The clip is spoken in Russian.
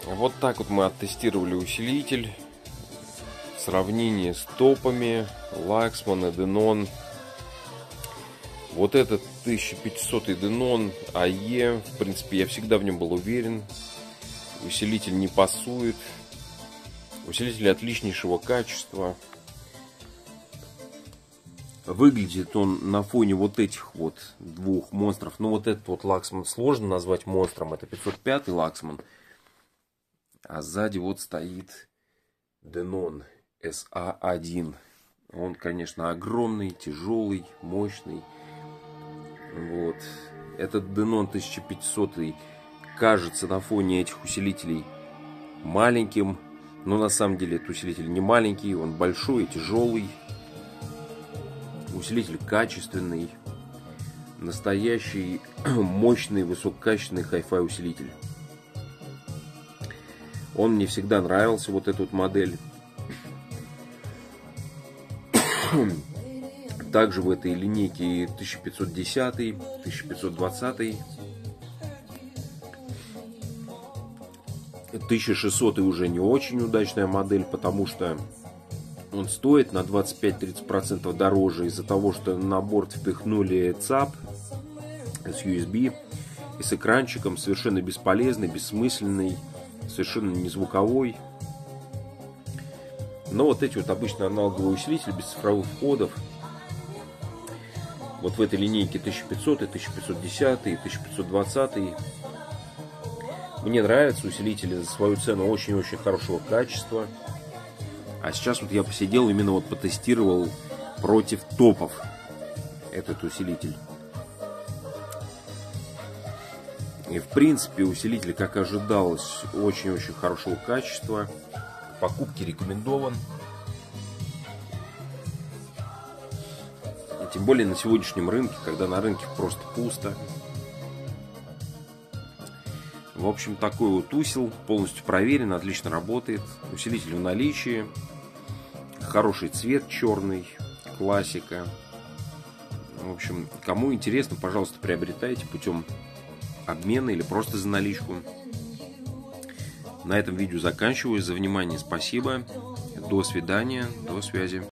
Вот так вот мы оттестировали усилитель. В сравнении с топами Lachmann, Denon. Вот этот 1500 Denon AE, в принципе, я всегда в нем был уверен. Усилитель не пасует. Усилитель отличнейшего качества. Выглядит он на фоне вот этих вот двух монстров. Ну, вот этот вот Lachmann сложно назвать монстром. Это 505 Lachmann. А сзади вот стоит Denon SA1. Он, конечно, огромный, тяжелый, мощный. Вот. Этот Denon 1500 кажется на фоне этих усилителей маленьким. Но на самом деле этот усилитель не маленький. Он большой и тяжелый. Усилитель качественный. Настоящий, мощный, высококачественный хай-фай усилитель. Он мне всегда нравился, вот эта вот модель. Также в этой линейке 1510, 1520, 1600 уже не очень удачная модель, потому что он стоит на 25-30% дороже из-за того, что на борт впихнули ЦАП с USB и с экранчиком, совершенно бесполезный, бессмысленный, совершенно не звуковой. Но вот эти вот обычные аналоговые усилители без цифровых входов, вот в этой линейке 1500, 1510, 1520, мне нравятся усилители за свою цену очень-очень хорошего качества. А сейчас вот я посидел, именно вот потестировал против топов этот усилитель. И в принципе усилитель, как ожидалось, очень-очень хорошего качества. Покупки рекомендован. И тем более на сегодняшнем рынке, когда на рынке просто пусто. В общем, такой вот усил, полностью проверен, отлично работает. Усилитель в наличии. Хороший цвет черный, классика. В общем, кому интересно, пожалуйста, приобретайте путем обмена или просто за наличку. На этом видео заканчиваю. За внимание спасибо. До свидания. До связи.